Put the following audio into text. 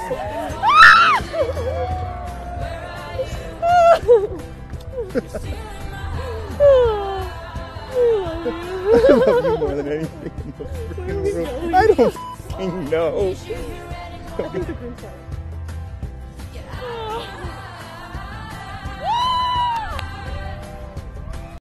I love you more than anything in the freaking world. I don't fucking know. I think the Groom